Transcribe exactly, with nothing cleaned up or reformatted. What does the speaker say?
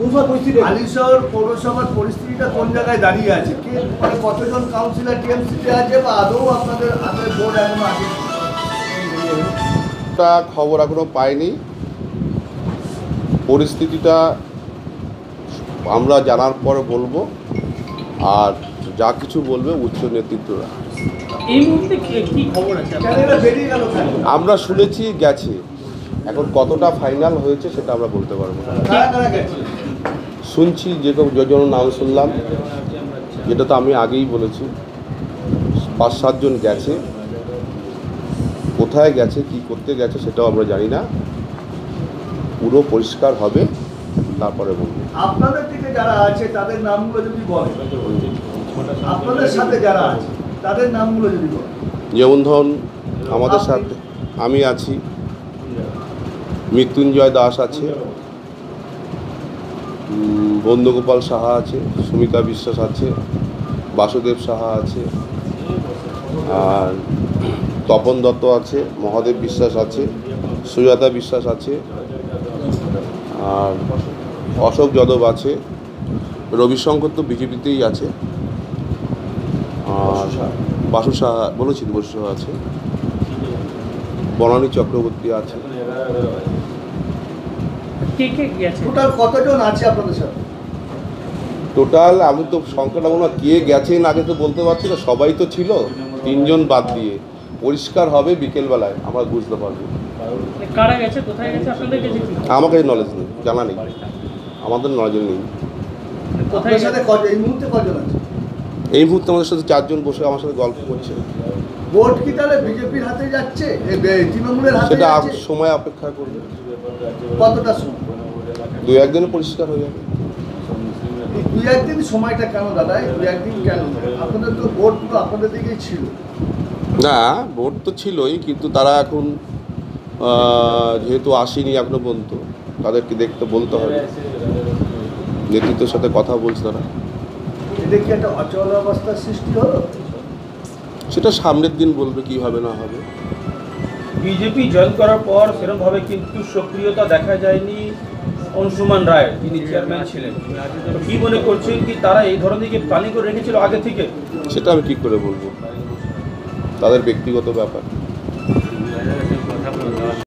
হালিশহর পৌরসভার পরিস্থিতিটা কোন জায়গায় দাঁড়িয়ে আছে? কে মানে কতজন কাউন্সিলর টিএমসিতে আছে বা আদৌ আপনাদের আপনাদের বোর্ড এখনো আছে? খবর এখনো পাইনি। পরিস্থিতিটা আমরা জানার পর বলবো, আর যা কিছু বলবে উচ্চ নেতৃত্বরা। এই মুহূর্তে কি খবর আছে? আমরা শুনেছি গেছে, এখন কতটা ফাইনাল হয়েছে সেটা আমরা বলতে পারবো না। শুনছি যে যজন নাম শুনলাম, যেটা তো আমি আগেই বলেছি, পাঁচ সাতজন গেছে। কোথায় গেছে, কি করতে গেছে সেটাও আমরা জানি না। পুরো পরিষ্কার হবে তারপরে বলবো। আপনাদের থেকে যারা আছে তাদের নামগুলো যদি বলেন, আপনাদের সাথে যারা আছে তাদের নামগুলো যদি বলেন। যেমন ধরুন আমাদের সাথে আমি আছি, মৃত্যুঞ্জয় দাস আছে, বন্দগোপাল সাহা আছে, সুমিতা বিশ্বাস আছে, বাসুদেব সাহা আছে, আর তপন দত্ত আছে, মহাদেব বিশ্বাস আছে, সুজাতা বিশ্বাস আছে, আর অশোক যাদব আছে, রবিশঙ্কর তো বিজেপিতেই আছে, আর বাসু সাহা বলেছি বাসু সাহা আছে, বনানী চক্রবর্তী আছে। টোটাল কতজন আছে আপনাদের সাথে? টোটাল আমি তো সংখ্যাটা মনে হয় কে গেছেন আগে তো বলতে পারছি না, সবাই তো ছিল, তিনজন বাদ দিয়ে। পরিষ্কার হবে বিকেলবেলায়, আমরা বুঝতে পারবো। কারা গেছে, কোথায় গেছে, আপনাদের কাছে কি? আমার কাছে নলেজ নেই, জানা নেই, আমাদের নলেজ নেই। কোথায় সাথে কত এই মুহূর্তে কজন আছে? এই মুহূর্তে আমাদের সাথে চারজন বসে আমার সাথে গল্প করছে। ভোট কি তাহলে বিজেপির হাতে যাচ্ছে, তৃণমূলের হাতে সেটা যাচ্ছে? সময় অপেক্ষা করবে, কতটা সময়? দু একদিনে পরিষ্কার হয়ে যাবে। দুই একদিন সময়টা কেন দাদা? দুই একদিন কেন? আপনাদের তো ভোট তো আপনাদের দিকেই ছিল। না, ভোট তো ছিলই, কিন্তু তারা এখন যেহেতু আসেনি এখনো পর্যন্ত, তাদেরকে দেখতে বলতে হবে, নেতৃত্বের সাথে কথা বলছে তারা। এতে কি একটা অচল অবস্থার সৃষ্টি হলো? সেটা সামনের দিন বলবে কি হবে না হবে। বিজেপি জয়েন করার পর সেরকমভাবে কিন্তু সক্রিয়তা দেখা যায়নি অংশুমান রায়, যিনি চেয়ারম্যান ছিলেন। কি মনে করছেন, কি তারা এই ধরনের কি প্ল্যানিং করে রেখেছিল আগে থেকে? সেটা আমি কি করে বলবো, তাদের ব্যক্তিগত ব্যাপার।